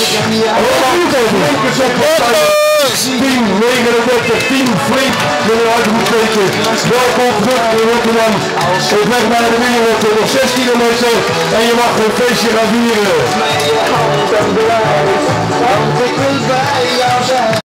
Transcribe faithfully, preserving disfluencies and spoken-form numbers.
tien negenendertig, tien flink met een uitroepteken. Welkom terug in Rotterdam. Op weg naar de wereld, nog zes kilometer en je mag een feestje gaan vieren.